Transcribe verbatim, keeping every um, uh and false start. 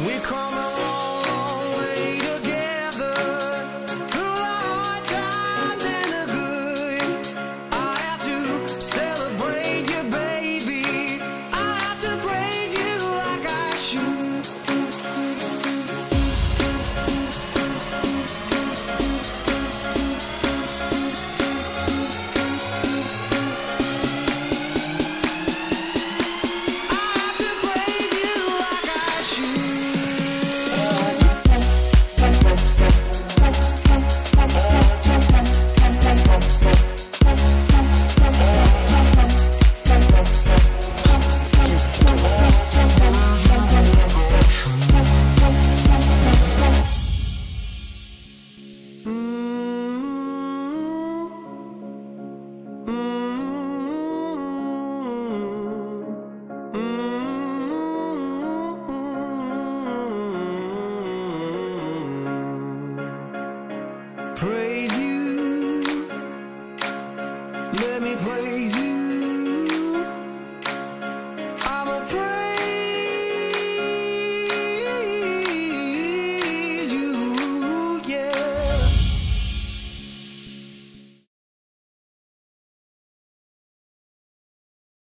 We come a long, long way together, through the hard times and the good. I have to celebrate you, baby. I have to praise you like I should. Praise you, let me praise you.